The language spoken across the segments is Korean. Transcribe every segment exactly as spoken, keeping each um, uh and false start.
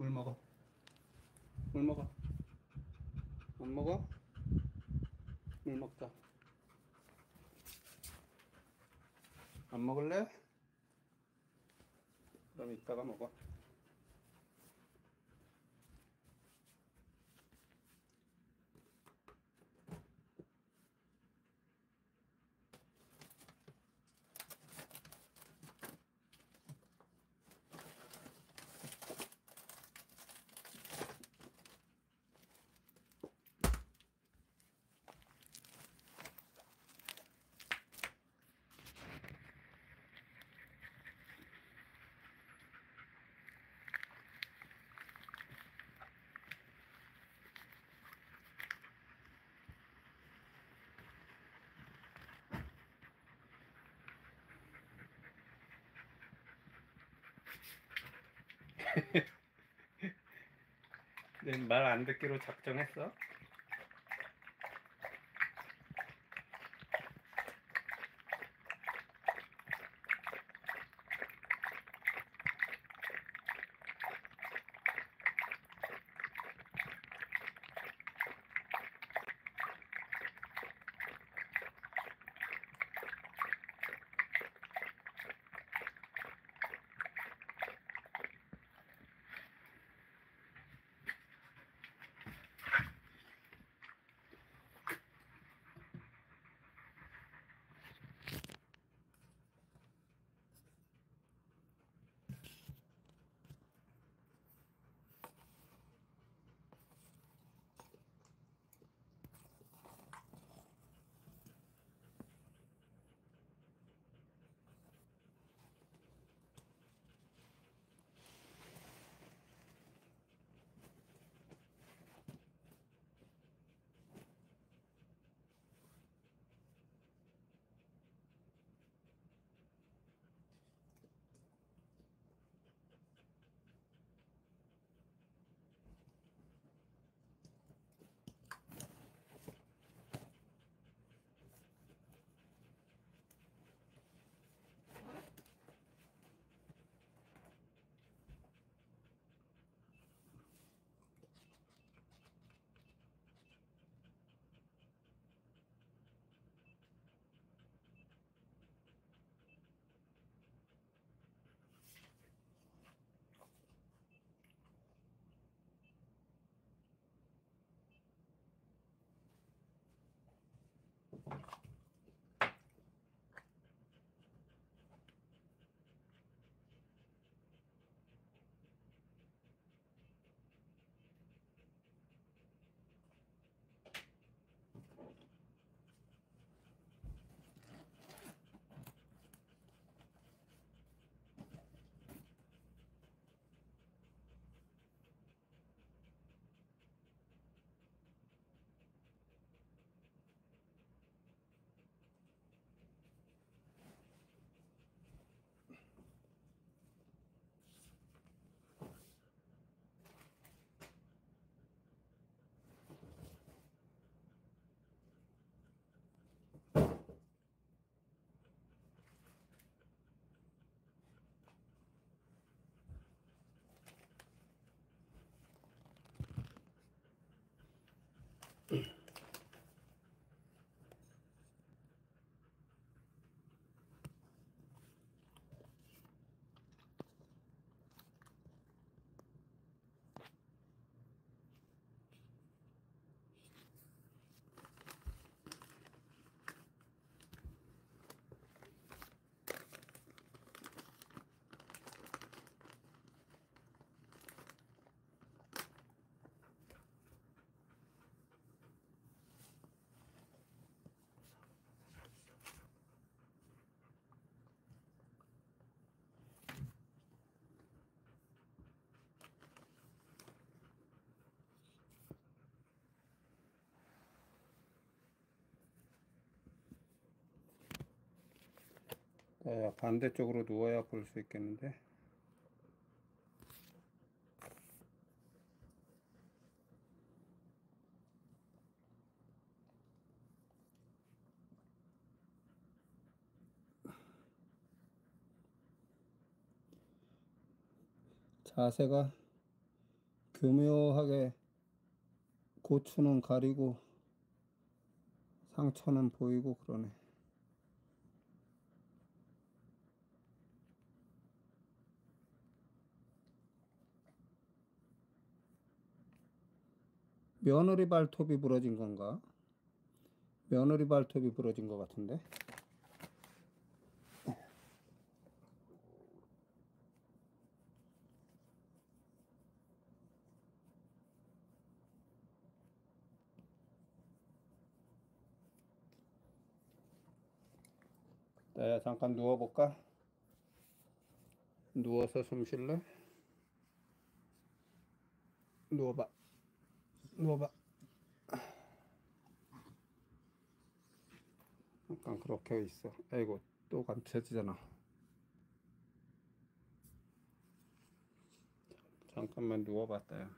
물 먹어. 물 먹어. 안 먹어? 물 먹자. 안 먹을래? 그럼 이따가 먹어. 내 말 안 듣기로 작정했어? 어, 반대쪽으로 누워야 볼 수 있겠는데. 자세가 교묘하게 고추는 가리고 상처는 보이고 그러네. 며느리 발톱이 부러진 건가? 며느리 발톱이 부러진 것 같은데. 네, 잠깐 누워볼까? 누워서 숨 쉴래? 누워봐. 누워봐. 잠깐 그렇게 있어. 아이고, 또 감춰지잖아. 잠깐만 누워봤다요.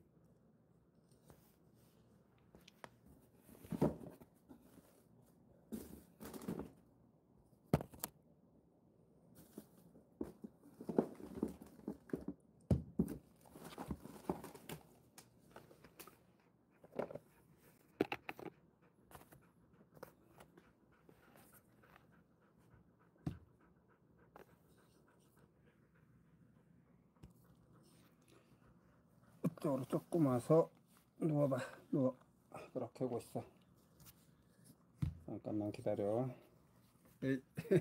이쪽으로 조금 와서 누워봐. 누워. 그렇게 하고 있어. 잠깐만 기다려. 에이.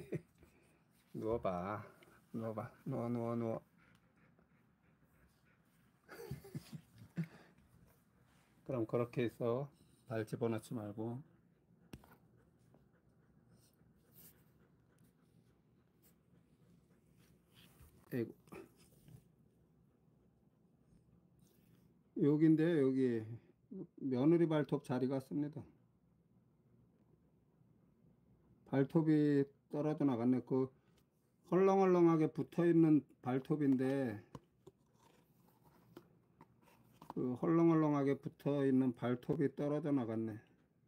누워봐. 누워봐. 누워 누워 누워. 그럼 그렇게 있어. 발 집어넣지 말고. 에이구. 여기인데 여기 며느리 발톱 자리 같습니다. 발톱이 떨어져 나갔네. 그 헐렁헐렁하게 붙어있는 발톱인데 그 헐렁헐렁하게 붙어있는 발톱이 떨어져 나갔네.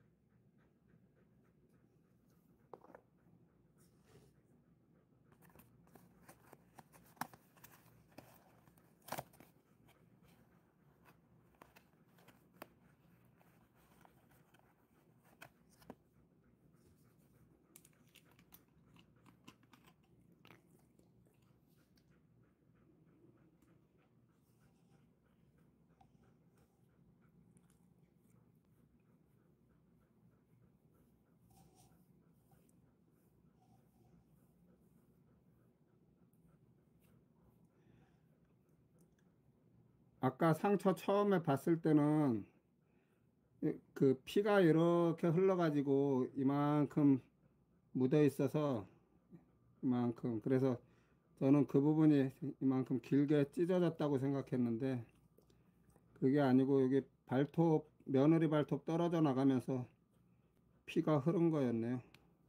아까 상처 처음에 봤을 때는 그 피가 이렇게 흘러가지고 이만큼 묻어 있어서 이만큼, 그래서 저는 그 부분이 이만큼 길게 찢어졌다고 생각했는데 그게 아니고 여기 발톱, 며느리 발톱 떨어져 나가면서 피가 흐른 거였네요.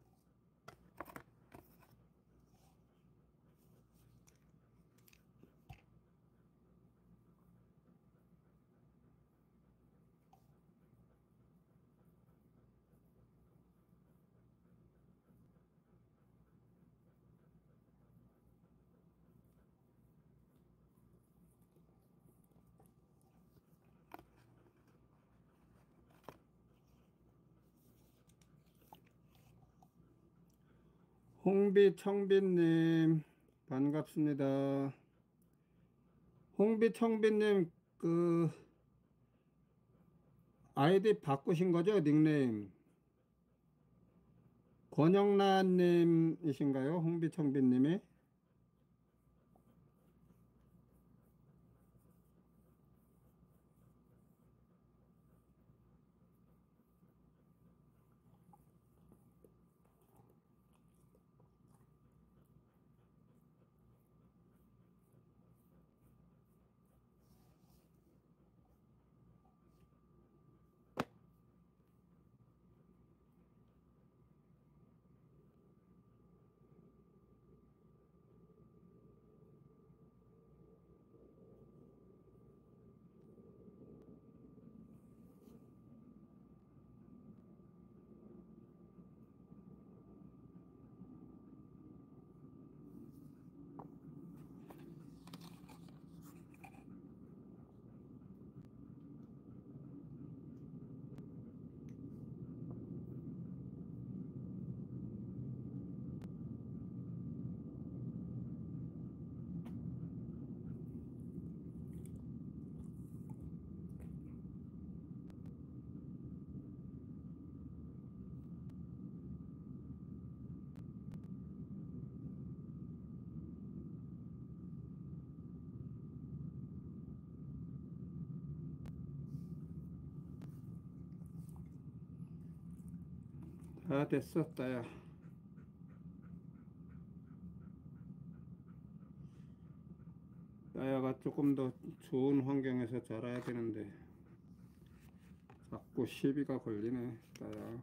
홍비청빈님 반갑습니다. 홍비청빈님 그 아이디 바꾸신 거죠? 닉네임 권영란님이신가요? 홍비청빈님이? 아, 됐어, 따야. 따야가 조금 더 좋은 환경에서 자라야 되는데 자꾸 시비가 걸리네, 따야.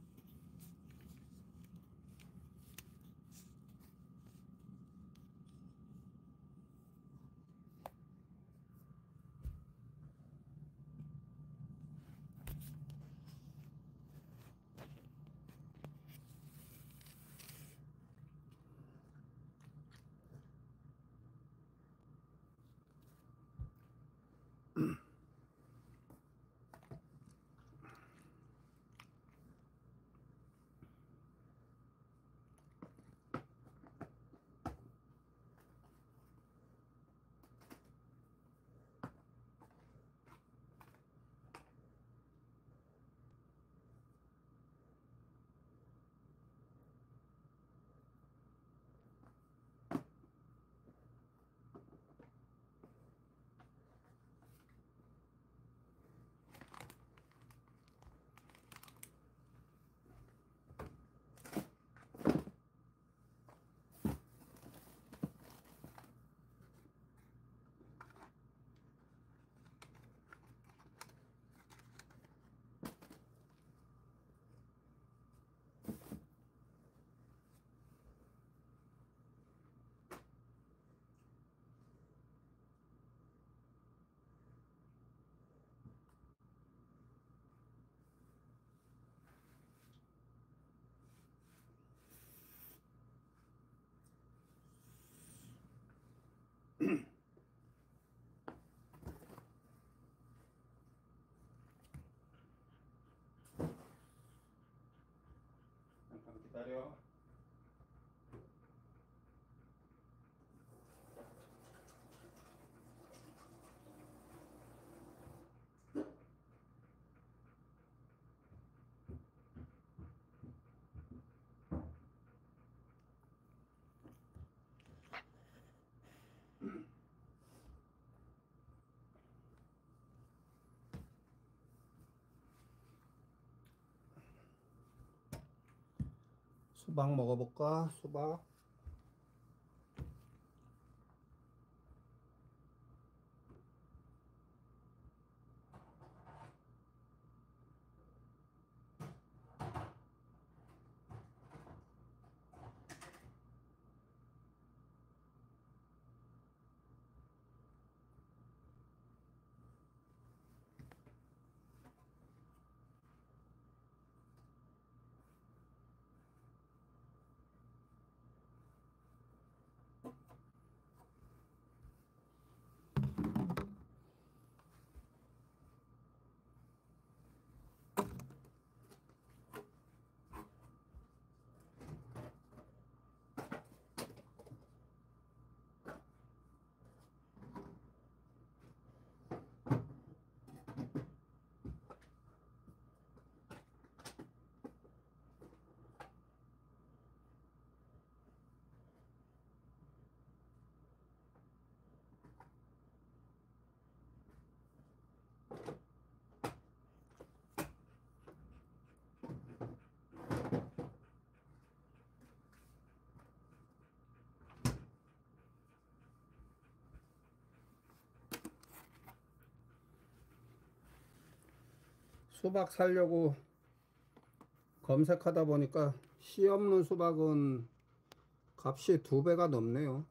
잠깐 기다려. 수박 먹어볼까? 수박. 수박 사려고 검색하다 보니까 씨 없는 수박은 값이 두 배가 넘네요.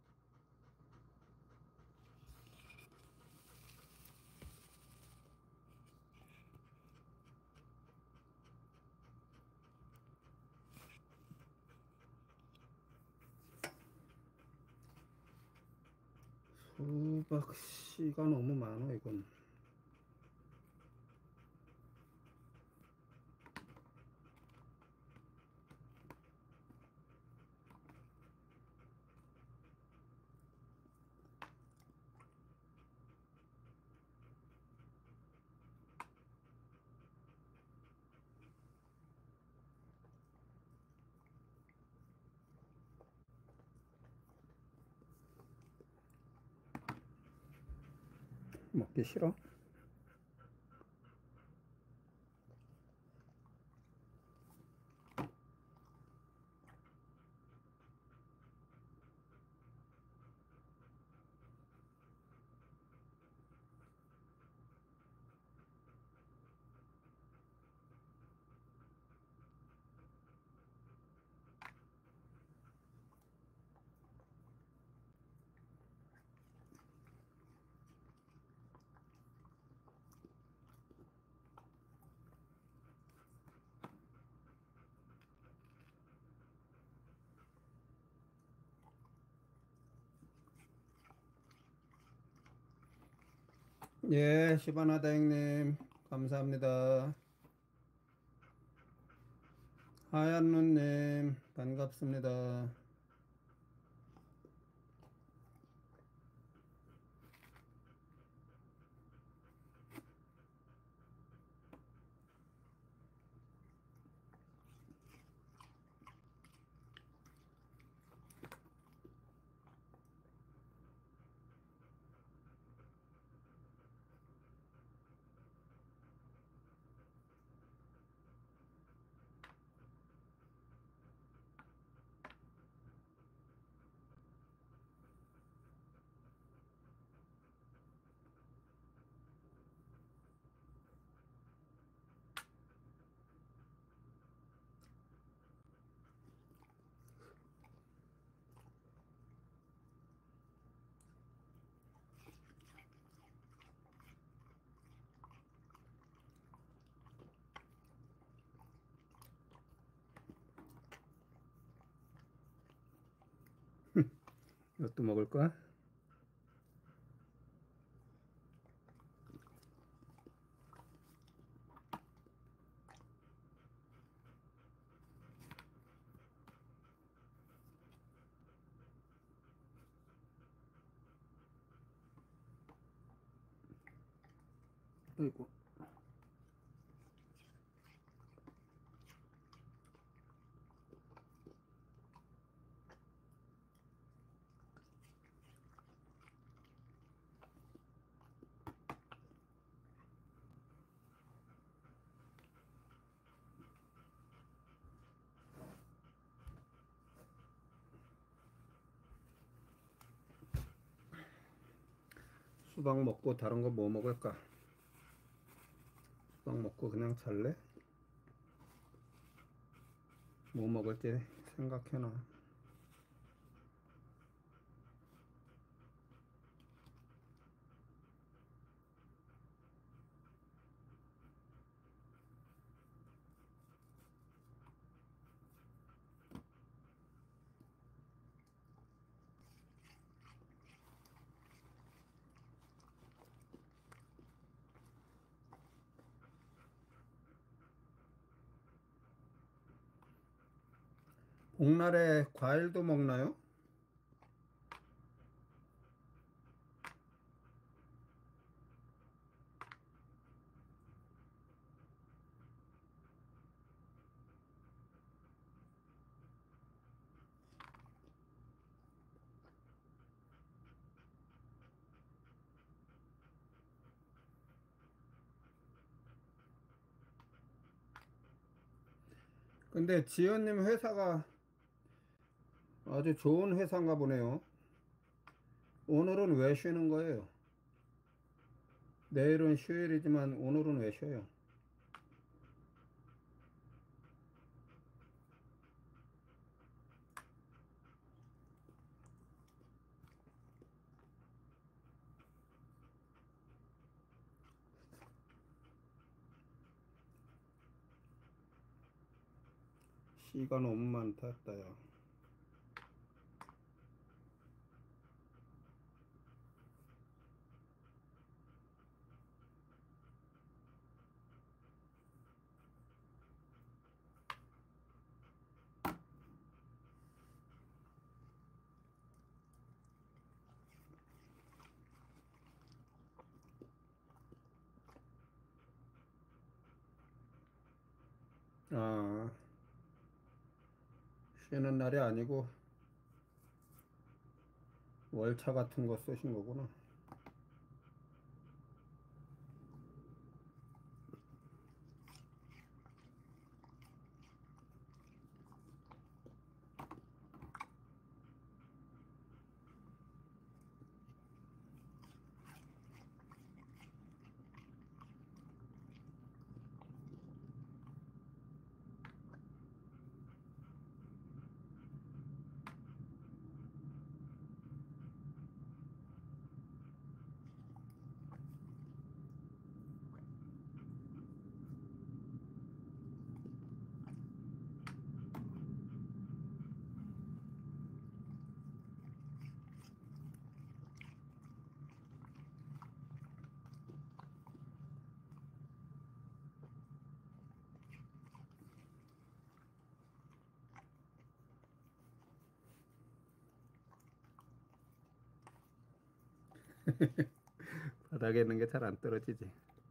수박 씨가 너무 많아 이건. 먹기 싫어? 예, 시바나다 형님, 감사합니다. 하얀 눈님, 반갑습니다. 이것도 먹을까? 아이고. 수박 먹고 다른 거 뭐 먹을까? 수박 먹고 그냥 잘래? 뭐 먹을지 생각해놔. 복날에 과일도 먹나요? 근데 지연님 회사가 아주 좋은 회사인가 보네요. 오늘은 왜 쉬는 거예요? 내일은 휴일이지만 오늘은 왜 쉬어요? 씨가 너무 많다 했다요. 아, 쉬는 날이 아니고 월차 같은 거 쓰신 거구나. 바닥에 있는 게 잘 안 떨어지지.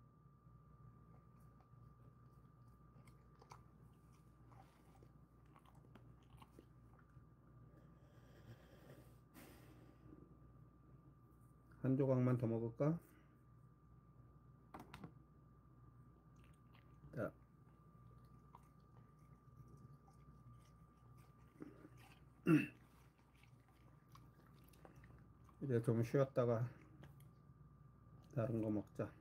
한 조각만 더 먹을까? 자, 이제 좀 쉬었다가 다른 거 먹자.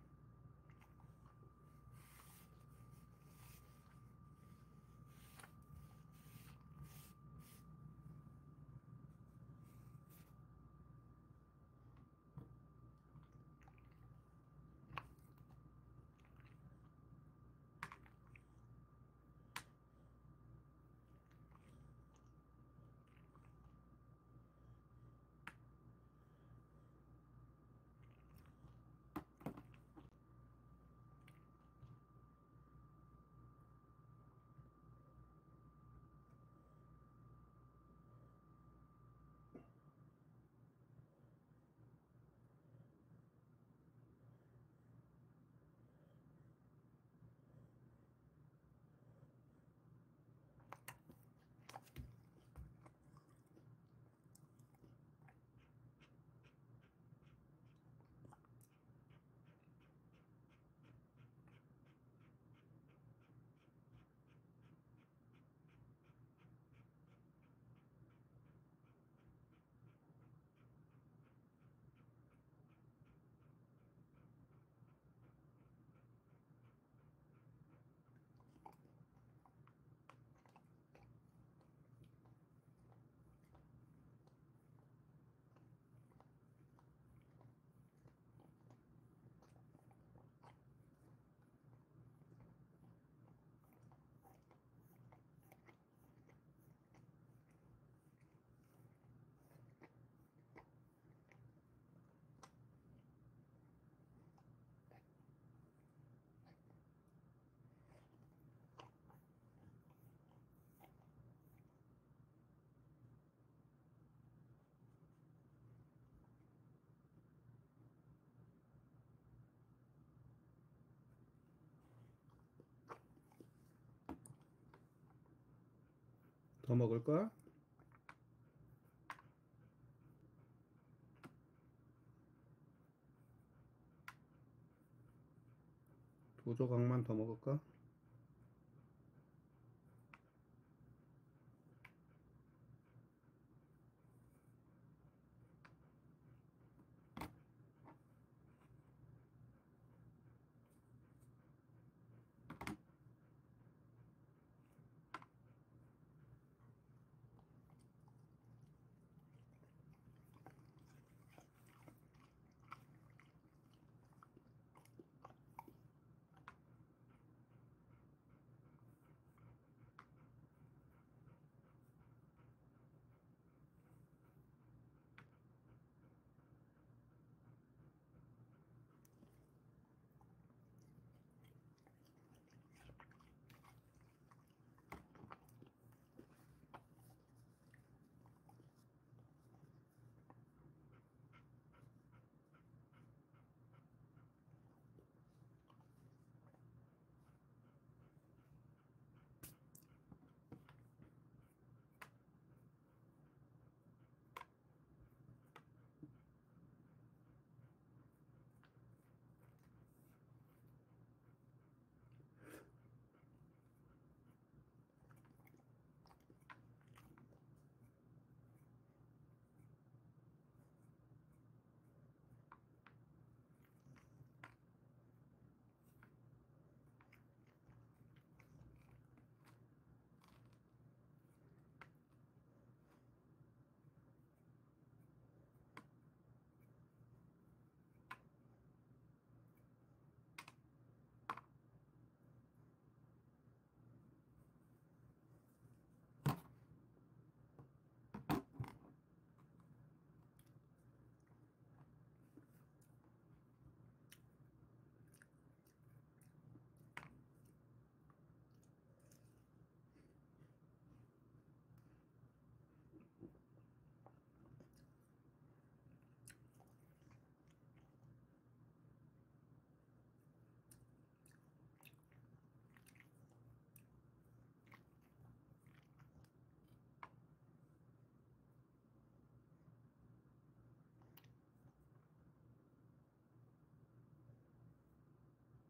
더 먹을 거야? 두 조각만 더 먹을까?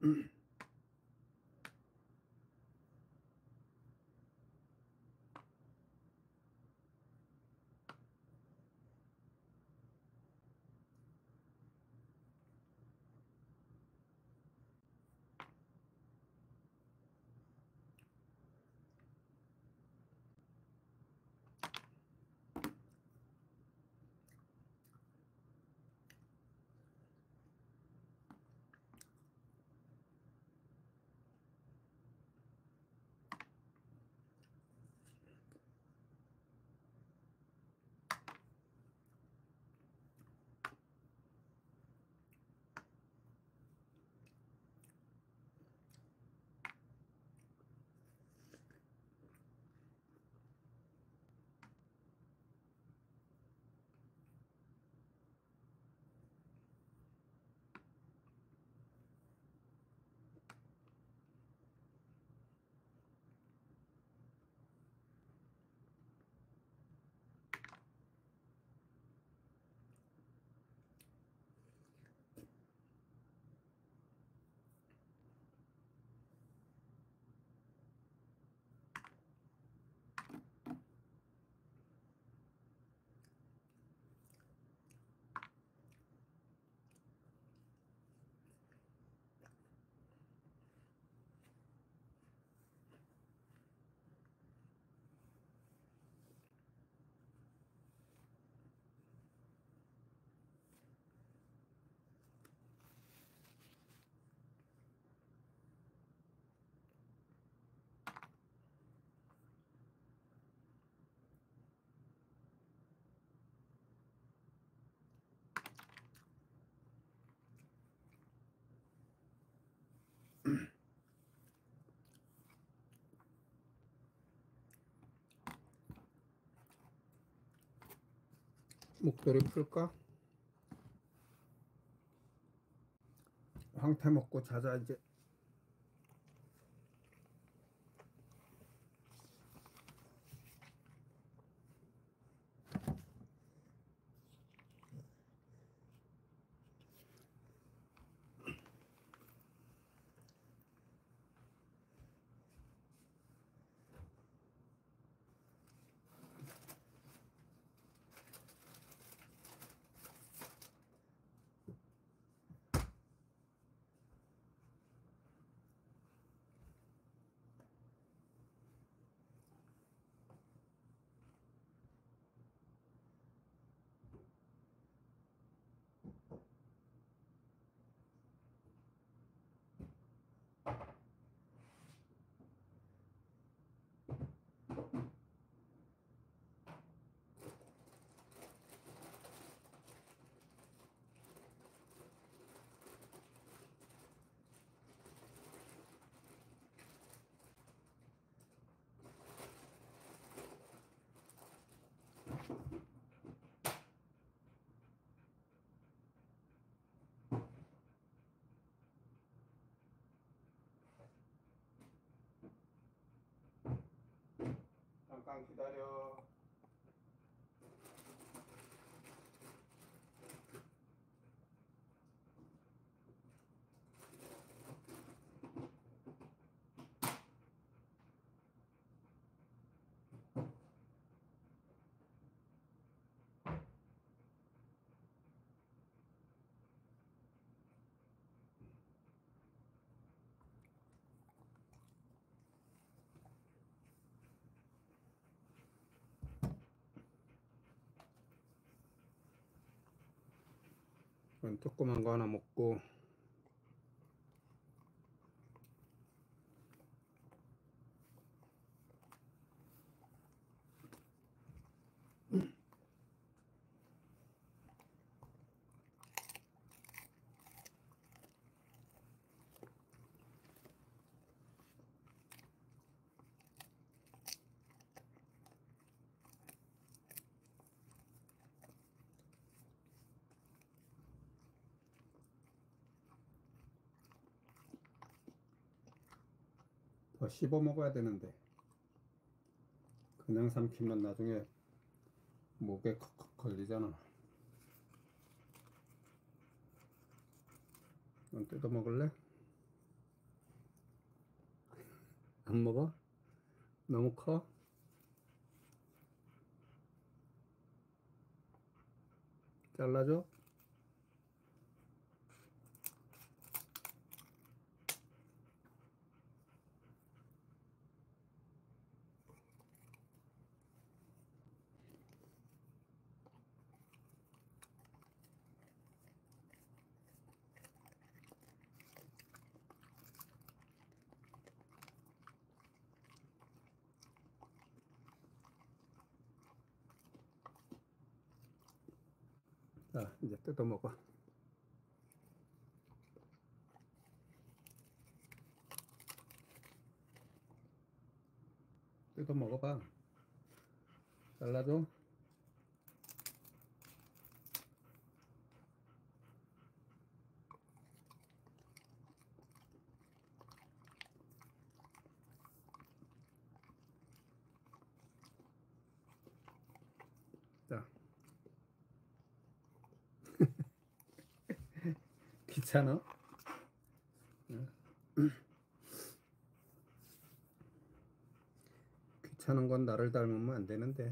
목도리 풀까? 황태 먹고 자자 이제. 잠깐 기다려. 조그만 거 하나 먹고 더 씹어 먹어야 되는데 그냥 삼키면 나중에 목에 컥컥 걸리잖아. 넌 뜯어 먹을래? 안 먹어? 너무 커? 잘라줘? 자, 이제 뜯어 먹어. 뜯어 먹어봐. 잘라줘? 자. 귀찮아? 귀찮은 건 나를 닮으면 안 되는데.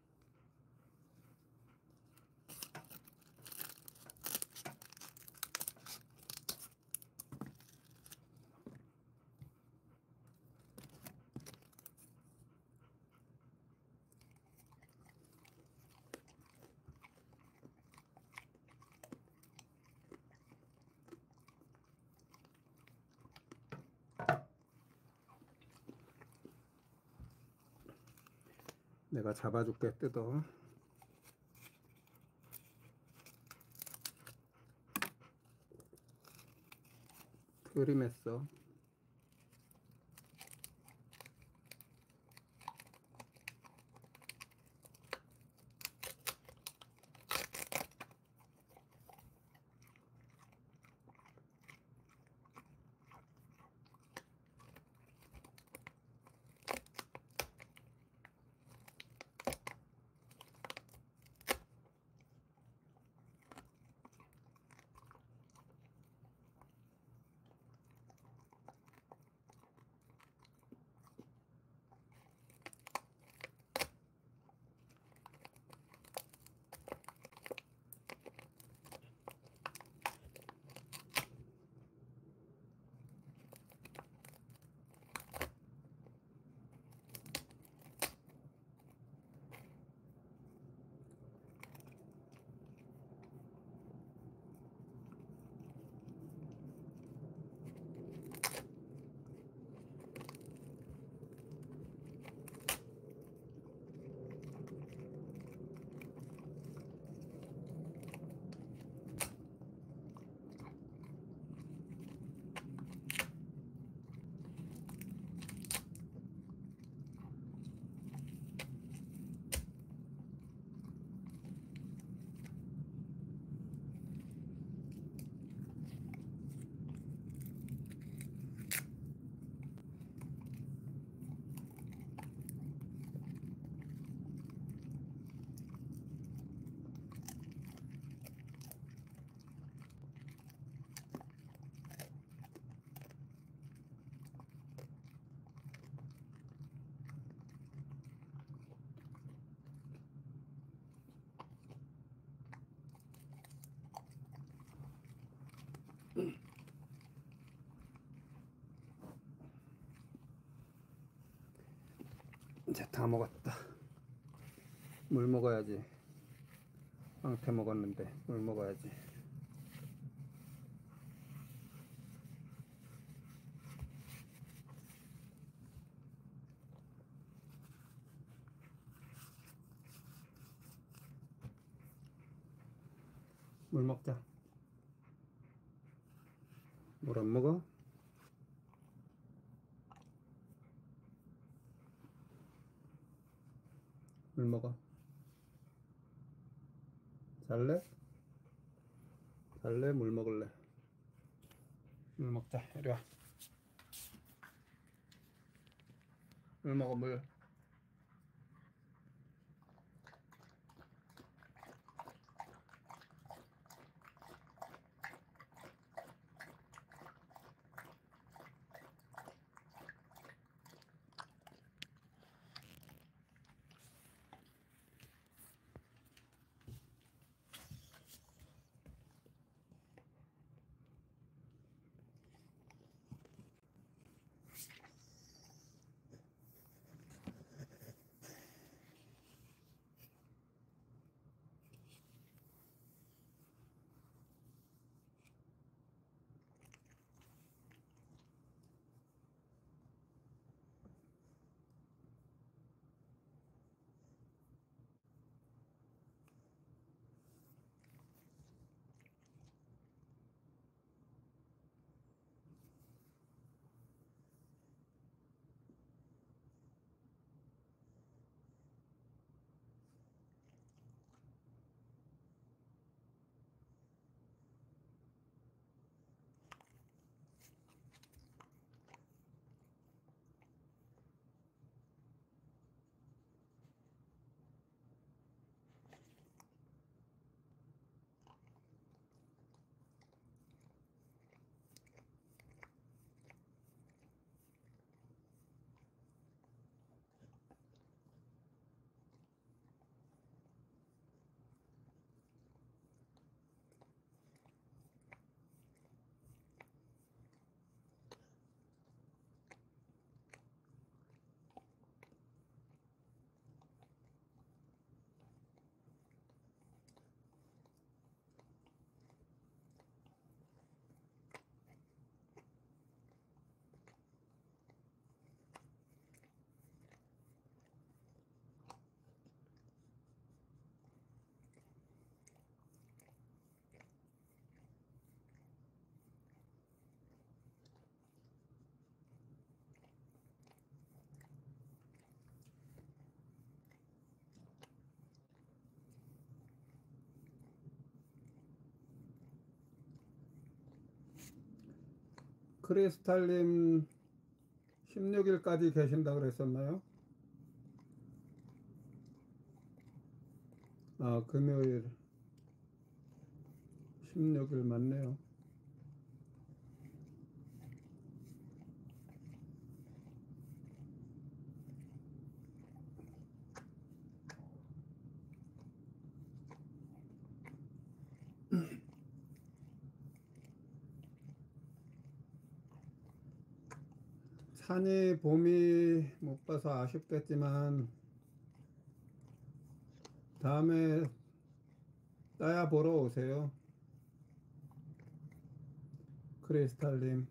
내가 잡아줄게. 뜯어. 트림했어. 이제 다 먹었다. 물 먹어야지. 황태 먹었는데 물 먹어야지. 물 먹자. 물 안 먹어? 물 먹어. 잘래? 잘래? 물 먹을래? 물 먹자. 이리 와. 물 먹어, 물. 크리스탈님 십육 일까지 계신다 그랬었나요? 아, 금요일 십육 일 맞네요. 산이 봄이 못 봐서 아쉽겠지만 다음에 따야 보러 오세요. 크리스탈님.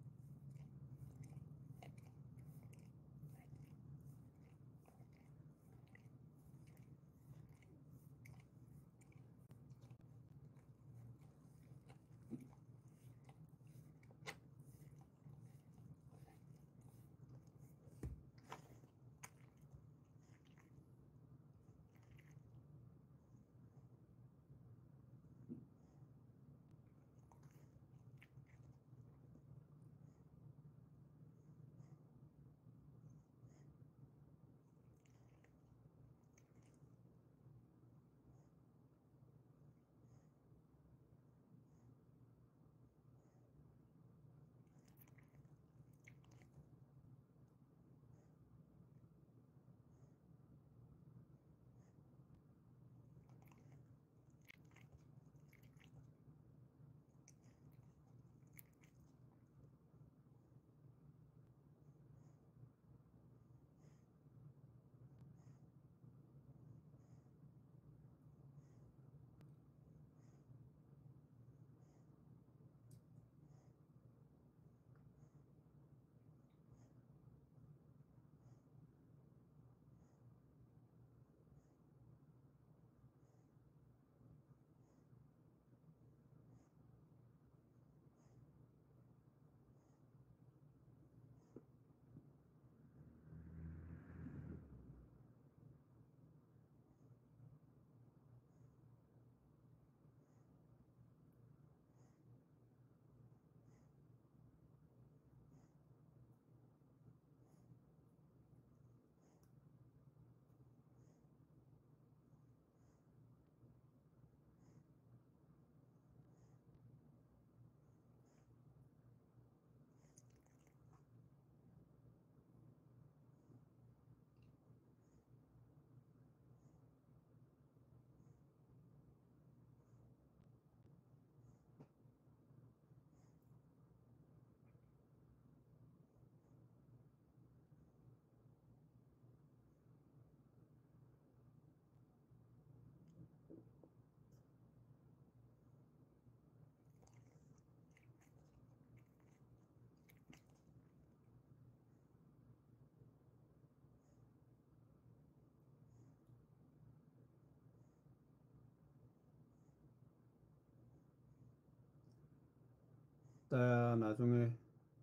따야 나중에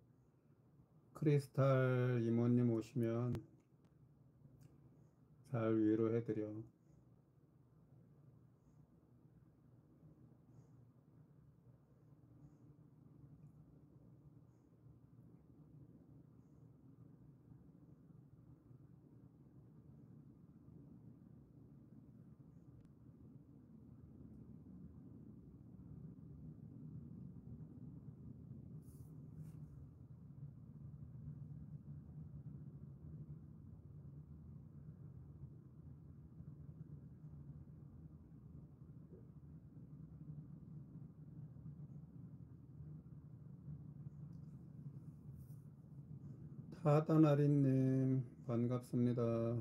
크리스탈 이모님 오시면 잘 위로해드려. 타다나리님 반갑습니다.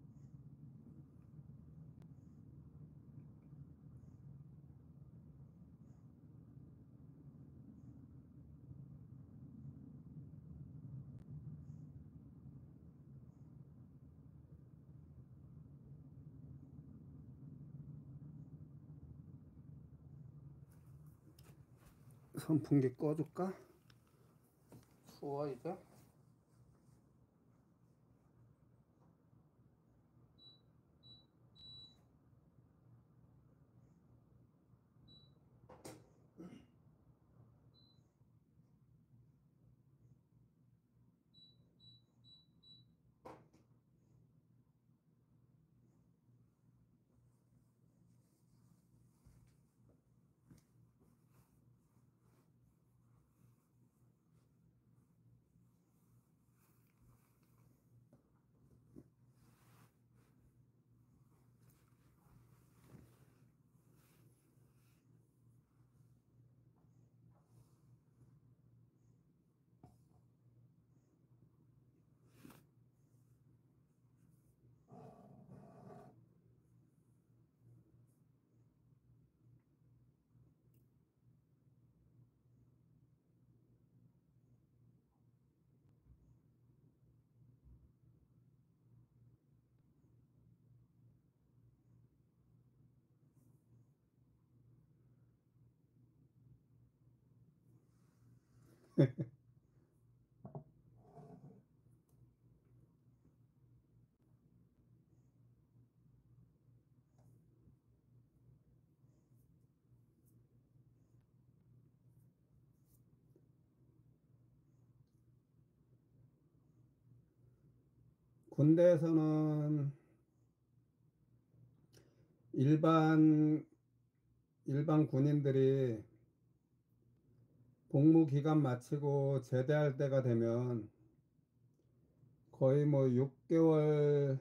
선풍기 꺼줄까? 추워 이제? 군대에서는 일반 일반 군인들이 복무 기간 마치고 제대할 때가 되면 거의 뭐 육 개월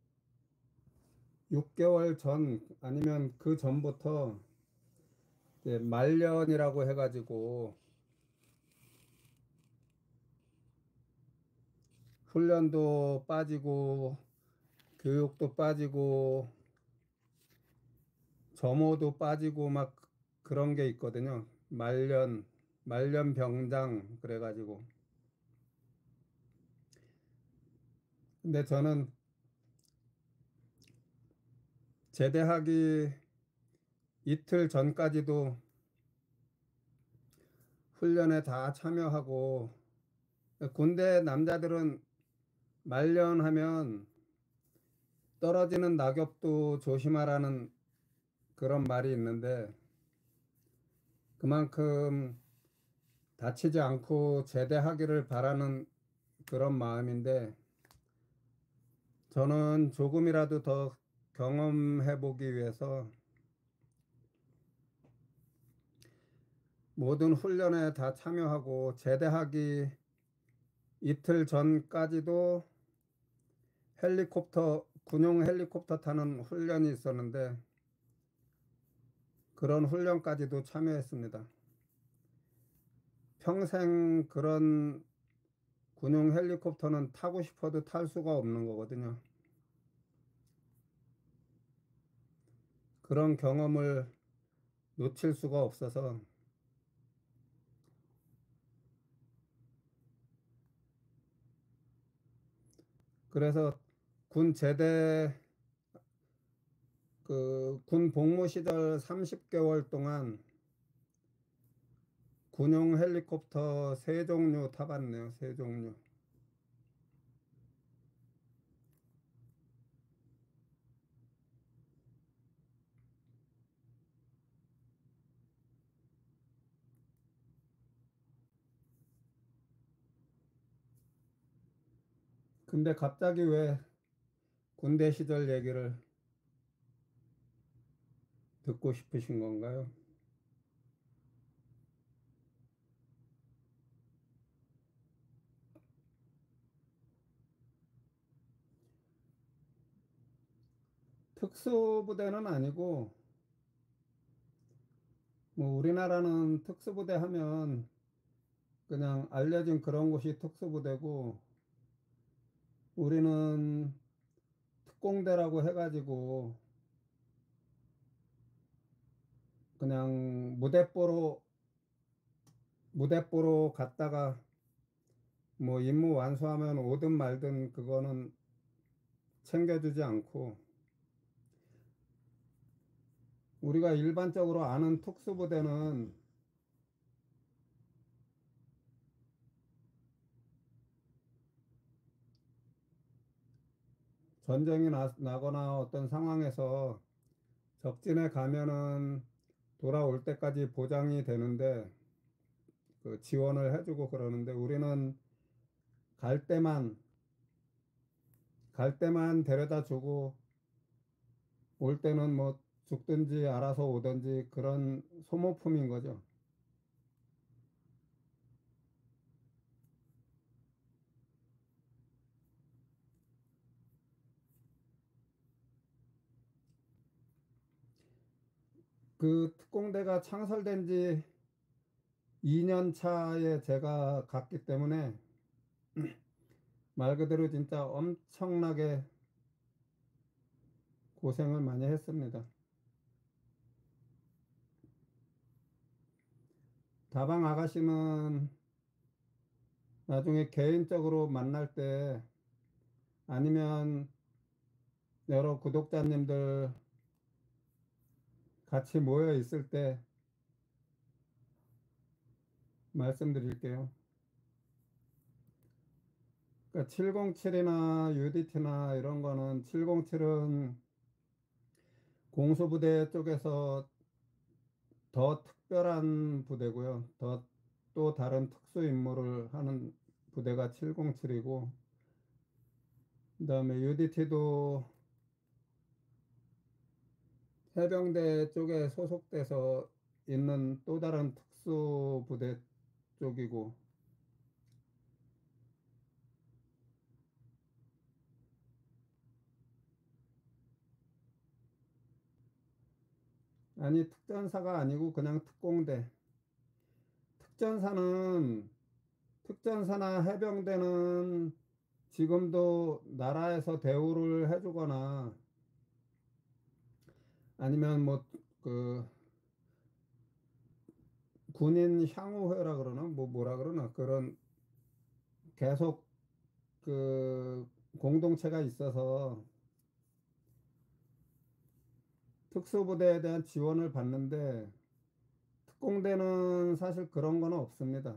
육 개월 전 아니면 그 전부터 이제 말년이라고 해가지고 훈련도 빠지고 교육도 빠지고 점호도 빠지고 막 그런 게 있거든요. 말년 말년 병장 그래가지고. 근데 저는 제대하기 이틀 전까지도 훈련에 다 참여하고, 군대 남자들은 말년하면 떨어지는 낙엽도 조심하라는 그런 말이 있는데, 그만큼 다치지 않고 제대하기를 바라는 그런 마음인데, 저는 조금이라도 더 경험해 보기 위해서 모든 훈련에 다 참여하고, 제대하기 이틀 전까지도 헬리콥터, 군용 헬리콥터 타는 훈련이 있었는데, 그런 훈련까지도 참여했습니다. 평생 그런 군용 헬리콥터는 타고 싶어도 탈 수가 없는 거거든요. 그런 경험을 놓칠 수가 없어서, 그래서 군 제대, 그 군 복무 시절 삼십 개월 동안 군용 헬리콥터 세 종류 타봤네요. 세 종류. 근데 갑자기 왜 군대 시절 얘기를 듣고 싶으신 건가요? 특수부대는 아니고, 뭐 우리나라는 특수부대 하면 그냥 알려진 그런 곳이 특수부대고, 우리는 특공대라고 해가지고 그냥 무대뽀로 무대뽀로 갔다가 뭐 임무 완수하면 오든 말든 그거는 챙겨주지 않고, 우리가 일반적으로 아는 특수부대는 전쟁이 나, 나거나 어떤 상황에서 적진에 가면은 돌아올 때까지 보장이 되는데, 그 지원을 해주고 그러는데, 우리는 갈 때만 갈 때만 데려다 주고 올 때는 뭐 죽든지 알아서 오든지 그런 소모품인 거죠. 그 특공대가 창설된 지 이 년 차에 제가 갔기 때문에 말 그대로 진짜 엄청나게 고생을 많이 했습니다. 다방 아가씨는 나중에 개인적으로 만날 때, 아니면 여러 구독자님들 같이 모여 있을 때 말씀드릴게요. 칠공칠이나 유디티나 이런 거는 칠공칠은 공수부대 쪽에서 더 특별한 부대고요. 더 또 다른 특수 임무를 하는 부대가 칠공칠이고, 그다음에 유디티도 해병대 쪽에 소속돼서 있는 또 다른 특수 부대 쪽이고, 아니, 특전사가 아니고 그냥 특공대. 특전사는, 특전사나 해병대는 지금도 나라에서 대우를 해주거나 아니면 뭐, 그, 군인 향후회라 그러나? 뭐, 뭐라 그러나? 그런 계속 그 공동체가 있어서 특수부대에 대한 지원을 받는데 특공대는 사실 그런 거는 없습니다.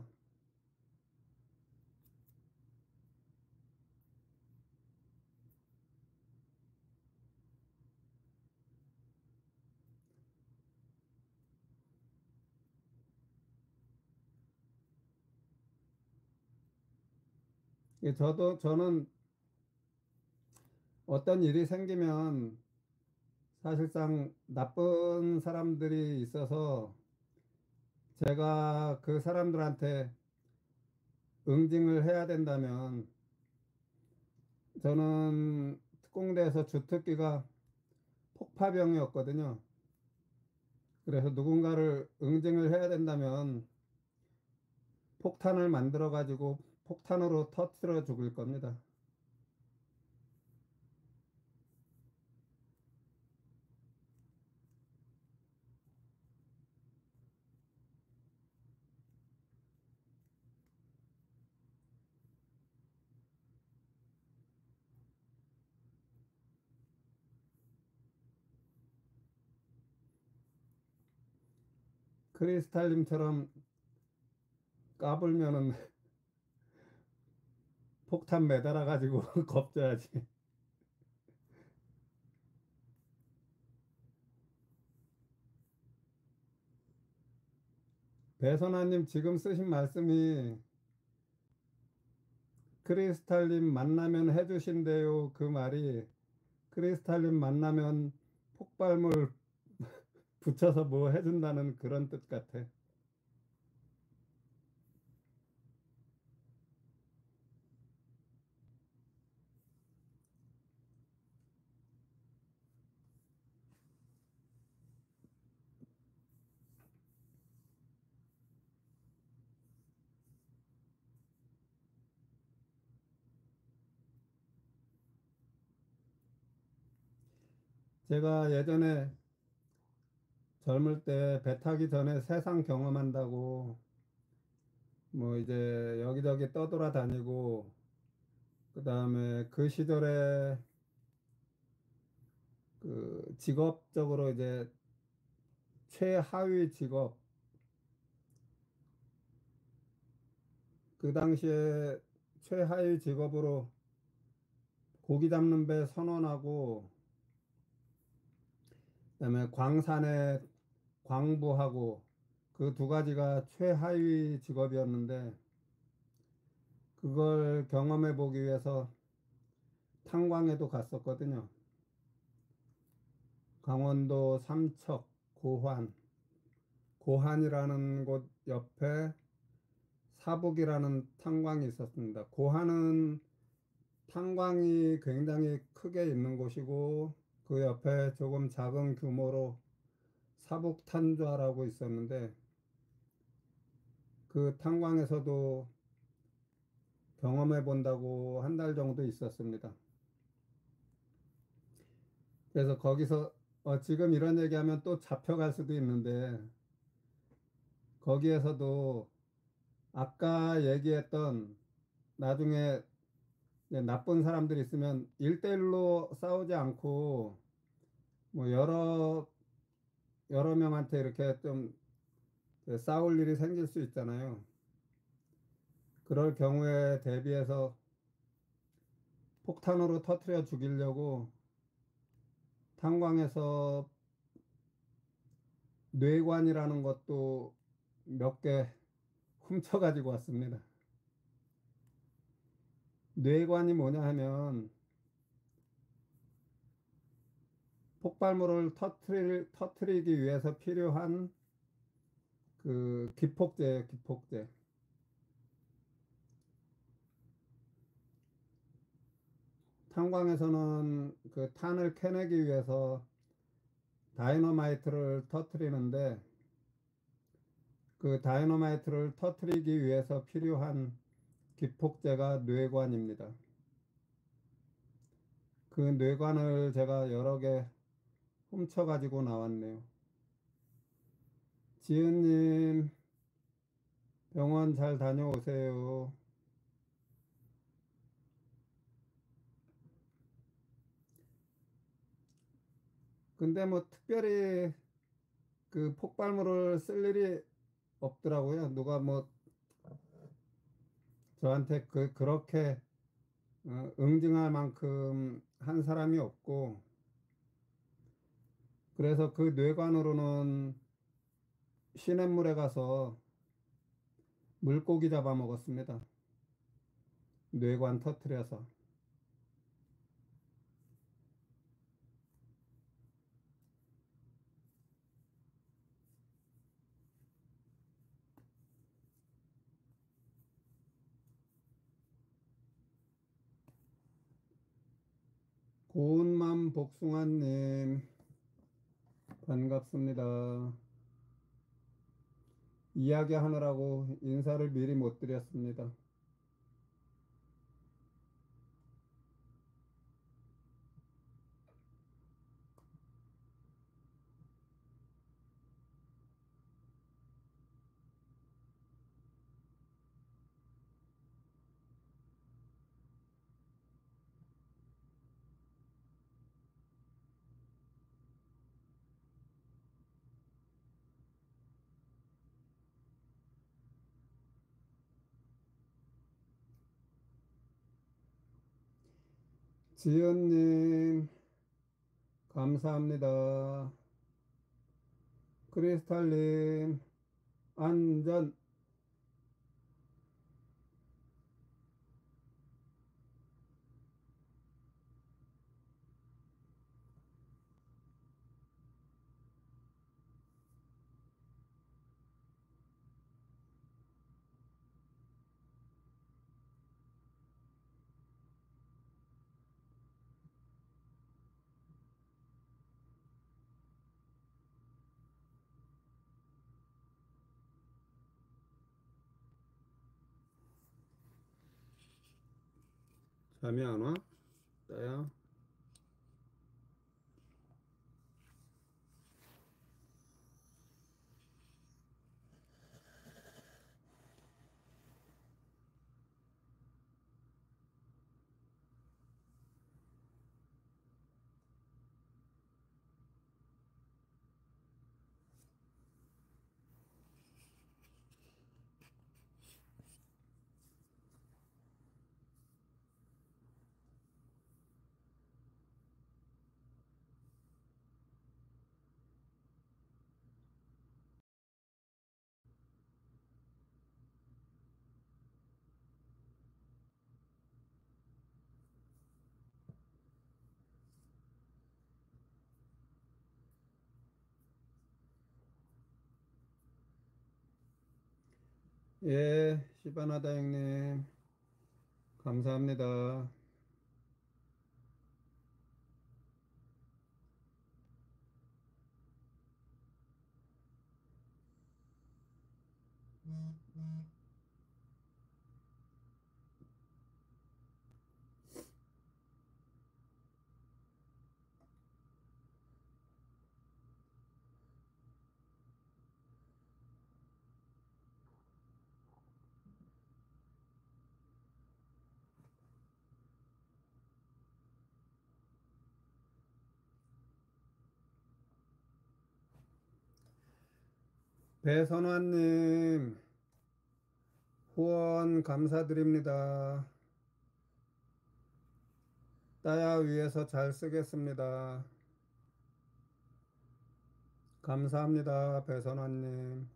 예, 저도, 저는 어떤 일이 생기면 사실상 나쁜 사람들이 있어서 제가 그 사람들한테 응징을 해야 된다면 저는 특공대에서 주특기가 폭파병이었거든요. 그래서 누군가를 응징을 해야 된다면 폭탄을 만들어 가지고 폭탄으로 터뜨려 죽일 겁니다. 크리스탈님처럼 까불면은 폭탄 매달아 가지고 겁줘야지. 배선아님 지금 쓰신 말씀이 크리스탈님 만나면 해주신대요. 그 말이 크리스탈님 만나면 폭발물 붙여서 뭐 해준다는 그런 뜻 같아. 제가 예전에 젊을 때 배 타기 전에 세상 경험한다고 뭐 이제 여기저기 떠돌아다니고 그다음에 그 시절에 그 직업적으로 이제 최하위 직업 그 당시에 최하위 직업으로 고기 잡는 배 선원하고 그다음에 광산에 광부하고 그 두 가지가 최하위 직업이었는데 그걸 경험해 보기 위해서 탄광에도 갔었거든요. 강원도 삼척 고환 고환이라는 곳 옆에 사북이라는 탄광이 있었습니다. 고환은 탄광이 굉장히 크게 있는 곳이고 그 옆에 조금 작은 규모로 사북탄좌라고 있었는데 그 탄광에서도 경험해 본다고 한 달 정도 있었습니다. 그래서 거기서 어, 지금 이런 얘기하면 또 잡혀갈 수도 있는데 거기에서도 아까 얘기했던 나중에 이제 나쁜 사람들이 있으면 일대일로 싸우지 않고 뭐 여러 여러 명한테 이렇게 좀 싸울 일이 생길 수 있잖아요. 그럴 경우에 대비해서 폭탄으로 터뜨려 죽이려고 탄광에서 뇌관이라는 것도 몇 개 훔쳐 가지고 왔습니다. 뇌관이 뭐냐 하면 폭발물을 터트릴, 터트리기 위해서 필요한 그 기폭제예요, 기폭제. 탄광에서는 그 탄을 캐내기 위해서 다이너마이트를 터트리는데 그 다이너마이트를 터트리기 위해서 필요한 기폭제가 뇌관입니다. 그 뇌관을 제가 여러 개 훔쳐 가지고 나왔네요. 지은님, 병원 잘 다녀오세요. 근데 뭐 특별히 그 폭발물을 쓸 일이 없더라고요. 누가 뭐 저한테 그, 그렇게 어, 응징할 만큼 한 사람이 없고, 그래서 그 뇌관으로는 시냇물에 가서 물고기 잡아 먹었습니다. 뇌관 터트려서. 고운맘 복숭아님, 반갑습니다. 이야기하느라고 인사를 미리 못 드렸습니다. 지연님, 감사합니다. 크리스탈님, 안전. 잠이 안 와? 나야? 예, 시바나다 형님, 감사합니다. 배선화님, 후원 감사드립니다. 따야 위해서 잘 쓰겠습니다. 감사합니다, 배선환님.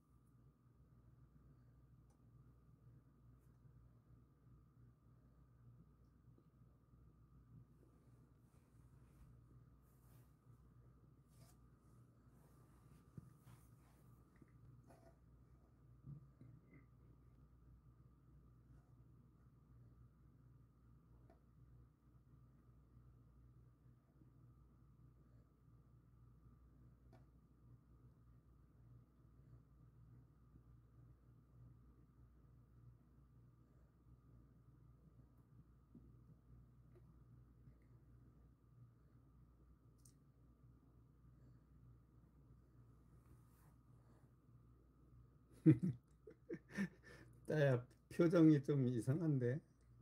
따야 표정이 좀 이상한데.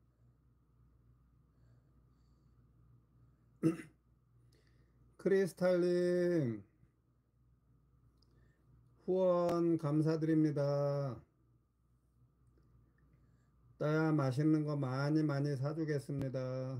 크리스탈님, 후원 감사드립니다. 따야 맛있는 거 많이 많이 사주겠습니다.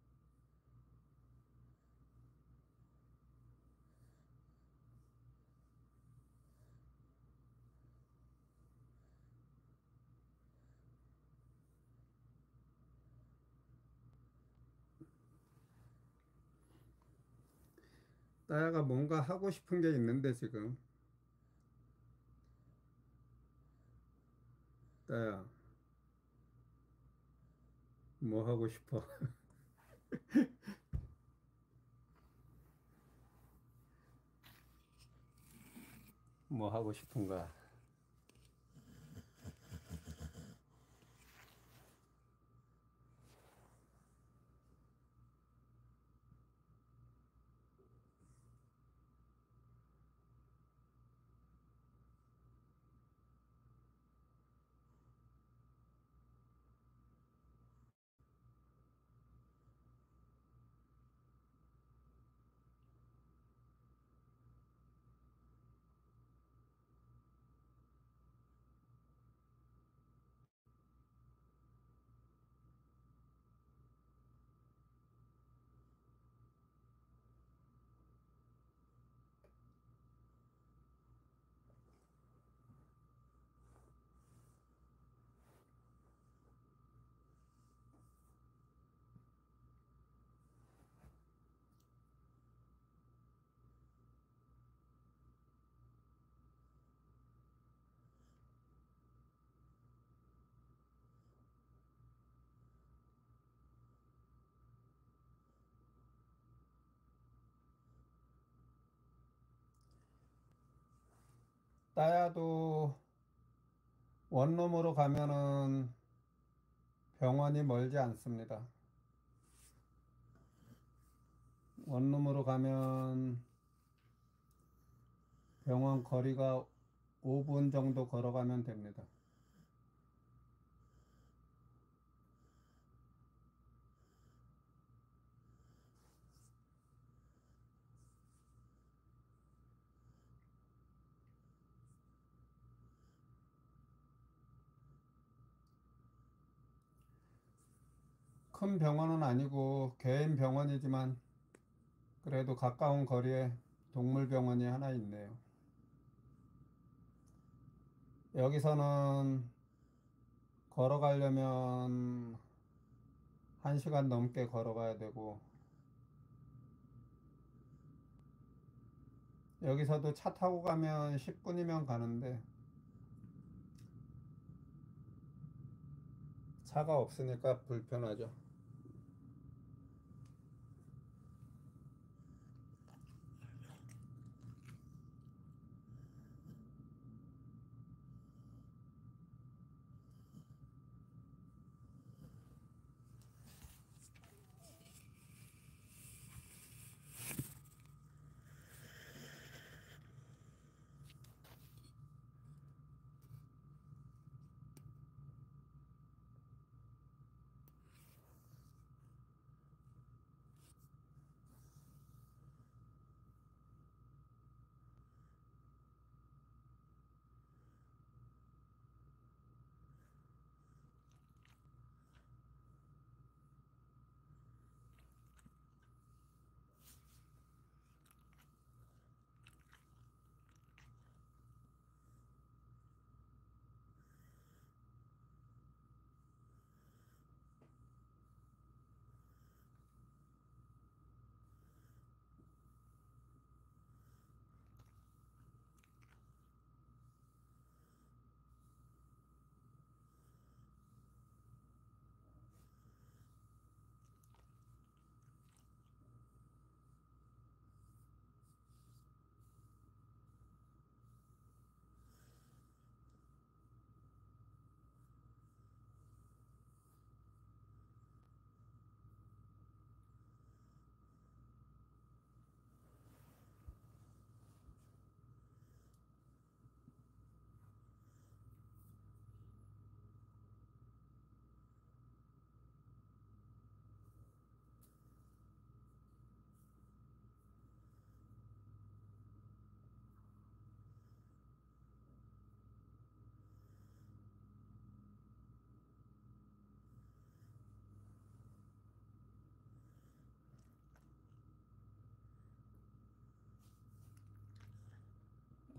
따야가 뭔가 하고 싶은 게 있는데 지금. 따야, 뭐 하고 싶어? 뭐 하고 싶은가? 따야도 원룸으로 가면은 병원이 멀지 않습니다. 원룸으로 가면 병원 거리가 오 분 정도 걸어가면 됩니다. 큰 병원은 아니고 개인 병원이지만 그래도 가까운 거리에 동물병원이 하나 있네요. 여기서는 걸어가려면 한 시간 넘게 걸어가야 되고, 여기서도 차 타고 가면 십 분이면 가는데 차가 없으니까 불편하죠.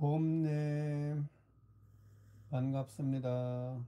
보험님 반갑습니다.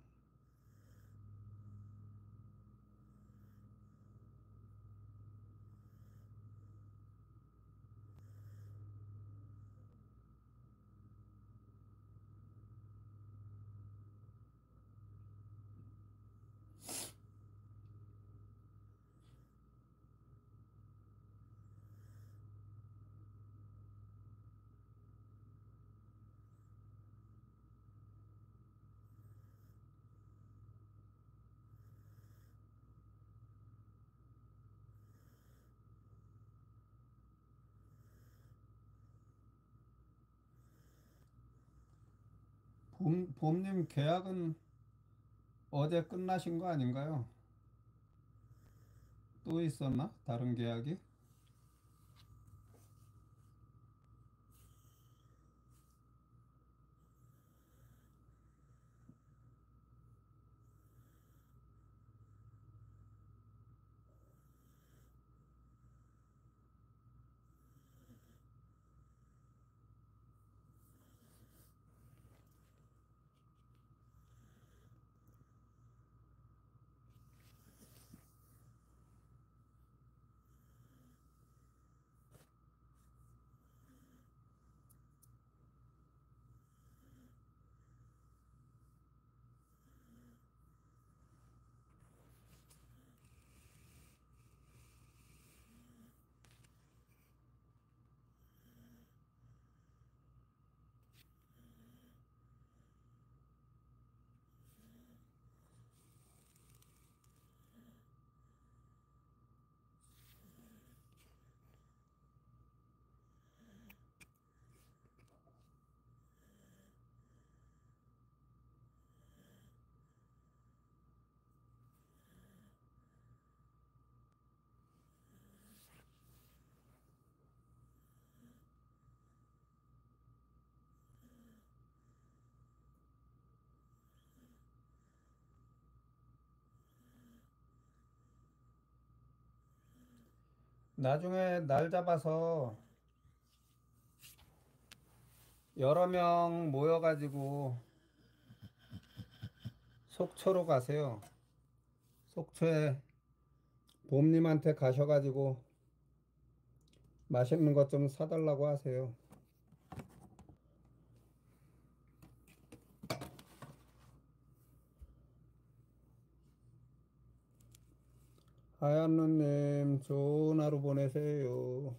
보험, 보험님 계약은 어제 끝나신 거 아닌가요? 또 있었나? 다른 계약이? 나중에 날 잡아서 여러 명 모여가지고 속초로 가세요. 속초에 봄님한테 가셔가지고 맛있는 것 좀 사달라고 하세요. 하얀눈님 좋은 하루 보내세요.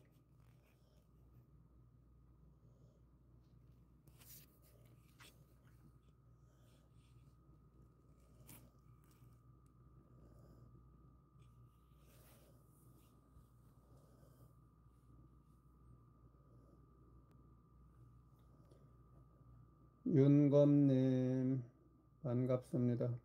윤검님 반갑습니다.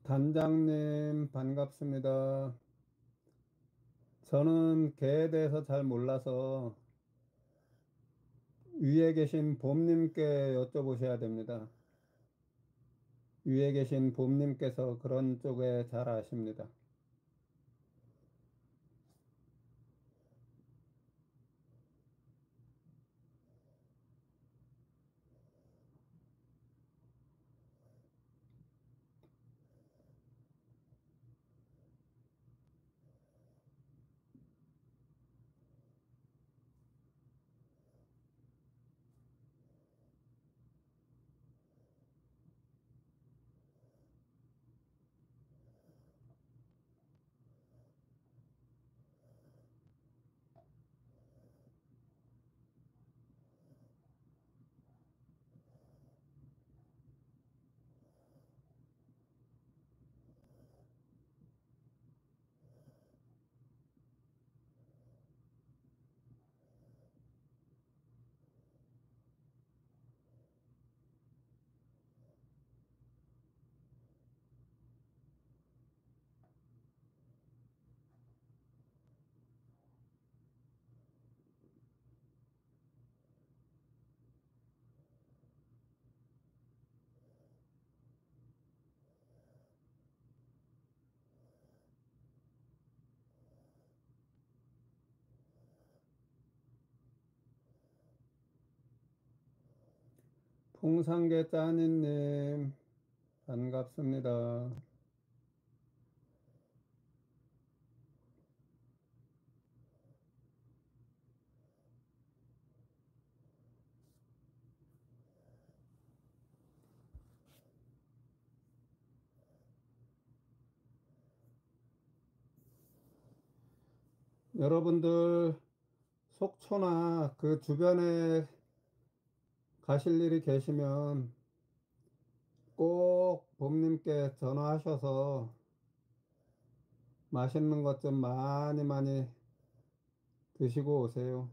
단장님 반갑습니다. 저는 개에 대해서 잘 몰라서 위에 계신 봄님께 여쭤보셔야 됩니다. 위에 계신 봄님께서 그런 쪽에 잘 아십니다. 풍산개 짜니님 반갑습니다. 여러분들 속초나 그 주변에 가실 일이 계시면 꼭 봄님께 전화하셔서 맛있는 것 좀 많이 많이 드시고 오세요.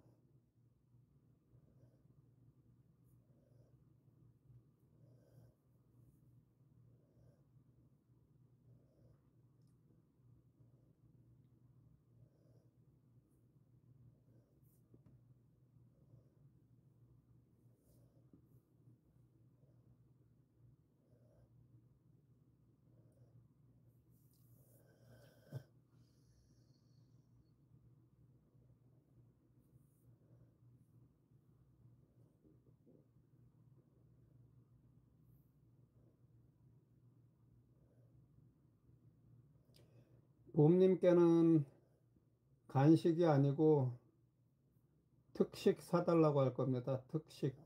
봄님께는 간식이 아니고 특식 사달라고 할 겁니다. 특식.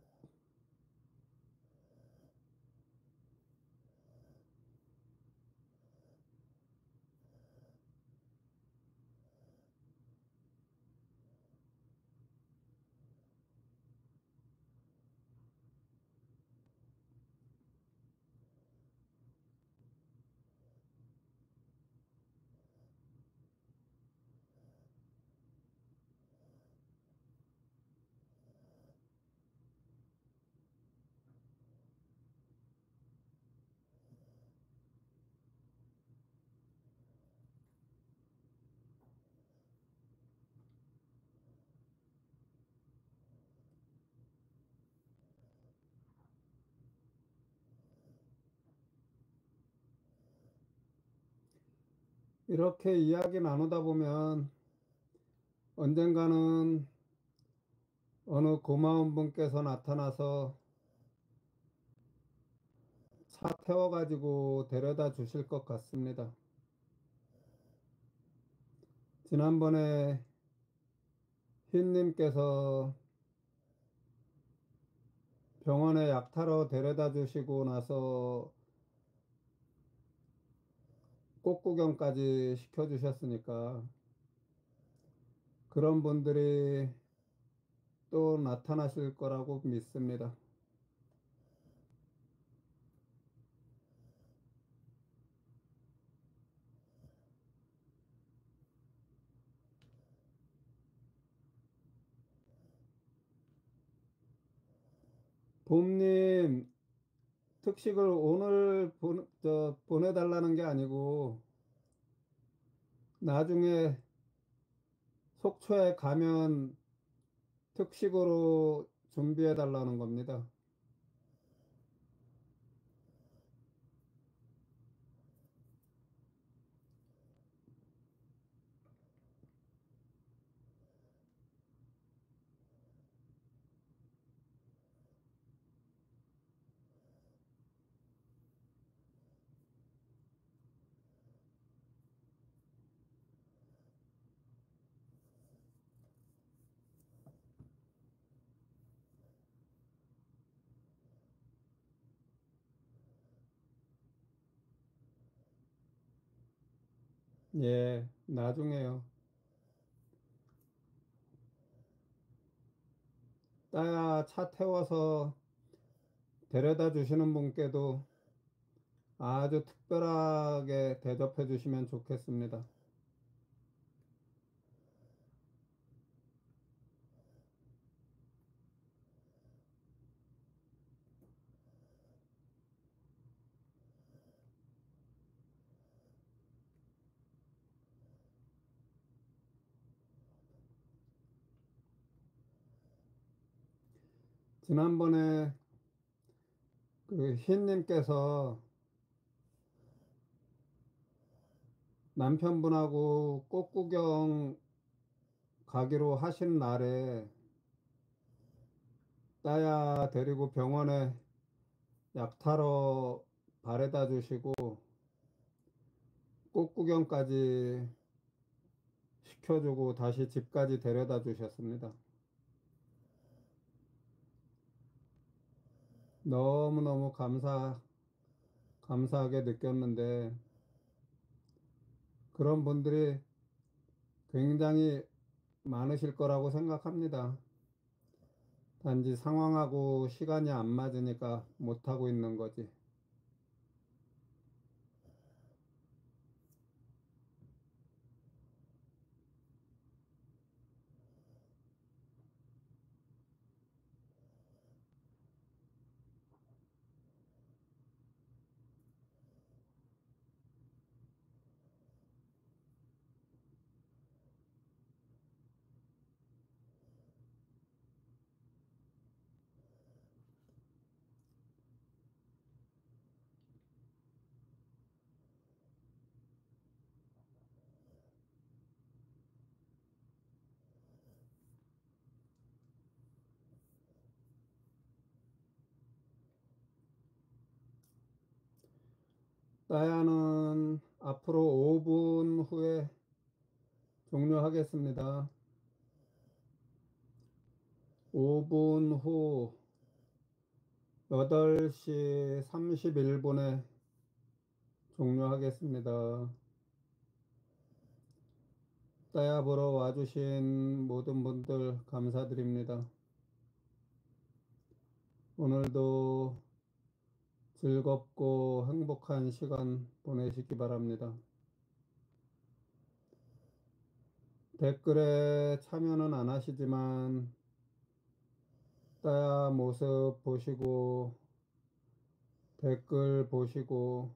이렇게 이야기 나누다 보면 언젠가는 어느 고마운 분께서 나타나서 차 태워가지고 데려다 주실 것 같습니다. 지난번에 흰님께서 병원에 약 타러 데려다 주시고 나서 꽃구경까지 시켜주셨으니까 그런 분들이 또 나타나실 거라고 믿습니다. 봄님, 특식을 오늘 보, 저, 보내달라는 게 아니고 나중에 속초에 가면 특식으로 준비해 달라는 겁니다. 예, 나중에요. 따야 차 태워서 데려다 주시는 분께도 아주 특별하게 대접해 주시면 좋겠습니다. 지난번에 그 흰님께서 남편분하고 꽃구경 가기로 하신 날에 따야 데리고 병원에 약 타러 바래다 주시고 꽃구경까지 시켜주고 다시 집까지 데려다 주셨습니다. 너무너무 감사, 감사하게 느꼈는데 그런 분들이 굉장히 많으실 거라고 생각합니다. 단지 상황하고 시간이 안 맞으니까 못하고 있는 거지. 따야는 앞으로 오 분 후에 종료하겠습니다. 오 분 후 여덟 시 삼십일 분에 종료하겠습니다. 따야 보러 와주신 모든 분들 감사드립니다. 오늘도 즐겁고 행복한 시간 보내시기 바랍니다. 댓글에 참여는 안 하시지만 따야 모습 보시고 댓글 보시고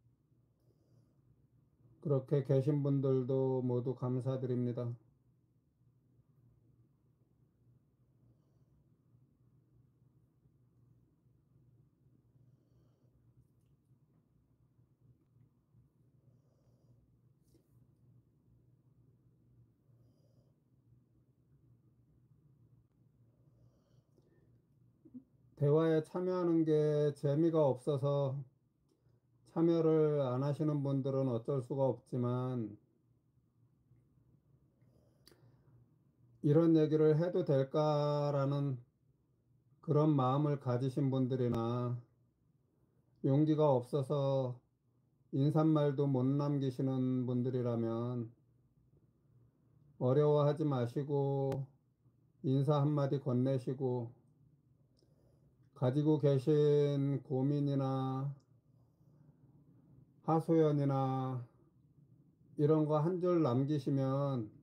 그렇게 계신 분들도 모두 감사드립니다. 대화에 참여하는 게 재미가 없어서 참여를 안 하시는 분들은 어쩔 수가 없지만 이런 얘기를 해도 될까라는 그런 마음을 가지신 분들이나 용기가 없어서 인사말도 못 남기시는 분들이라면 어려워하지 마시고 인사 한마디 건네시고 가지고 계신 고민이나 하소연이나 이런 거 한 줄 남기시면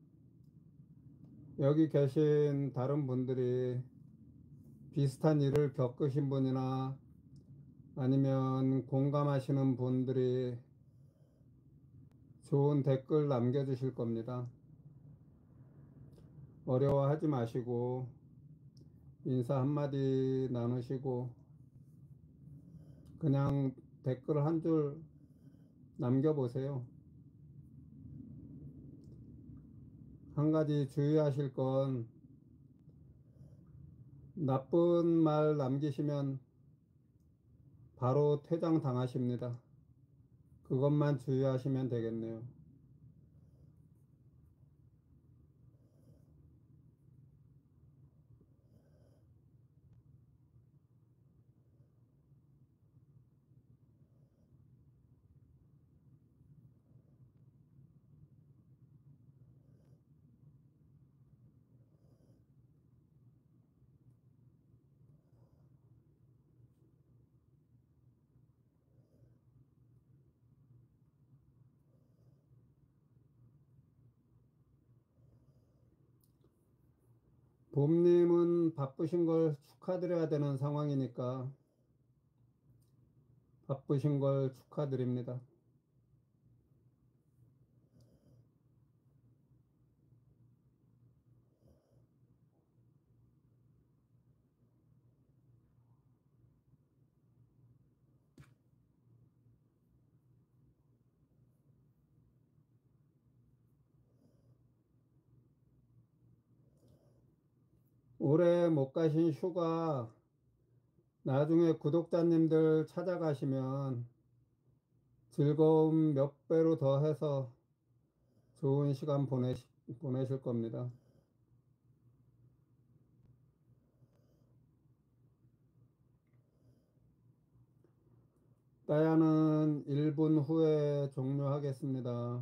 여기 계신 다른 분들이 비슷한 일을 겪으신 분이나 아니면 공감하시는 분들이 좋은 댓글 남겨주실 겁니다. 어려워하지 마시고 인사 한마디 나누시고 그냥 댓글 한 줄 남겨보세요. 한 가지 주의하실 건 나쁜 말 남기시면 바로 퇴장 당하십니다. 그것만 주의하시면 되겠네요. 봄님은 바쁘신 걸 축하드려야 되는 상황이니까 바쁘신 걸 축하드립니다. 올해 못 가신 휴가 나중에 구독자님들 찾아가시면 즐거움 몇 배로 더 해서 좋은 시간 보내시, 보내실 겁니다. 따야는 일 분 후에 종료하겠습니다.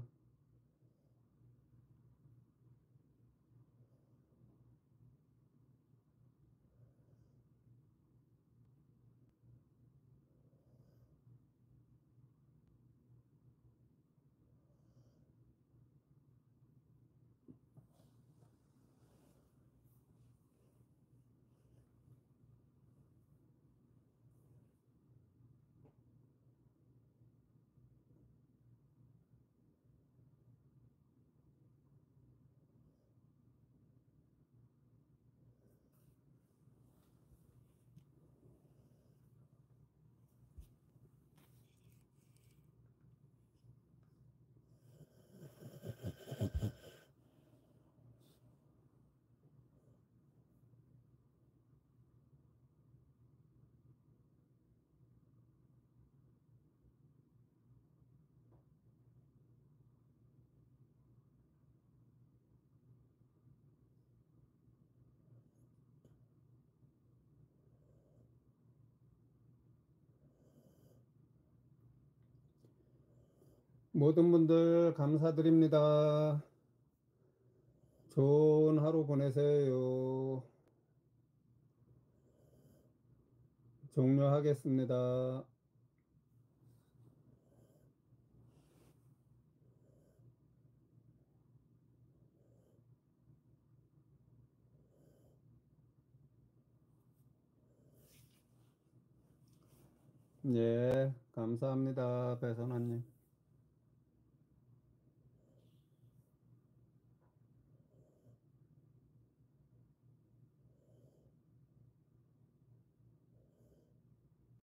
모든 분들 감사드립니다. 좋은 하루 보내세요. 종료하겠습니다. 예, 감사합니다. 배선아님.